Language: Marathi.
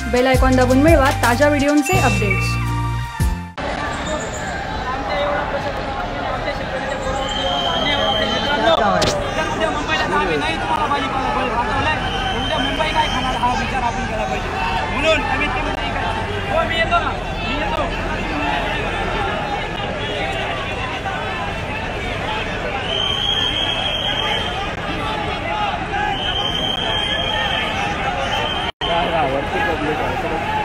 बेल आयकॉन दाबून मिळवा ताज्या व्हिडिओंचे अपडेट्स। मुंबई काय खाणार हा विचार आपण केला पाहिजे, म्हणून कमीत कमी नाही काय हो मी येतो ना मी येतो। वरती पब्लिक आहे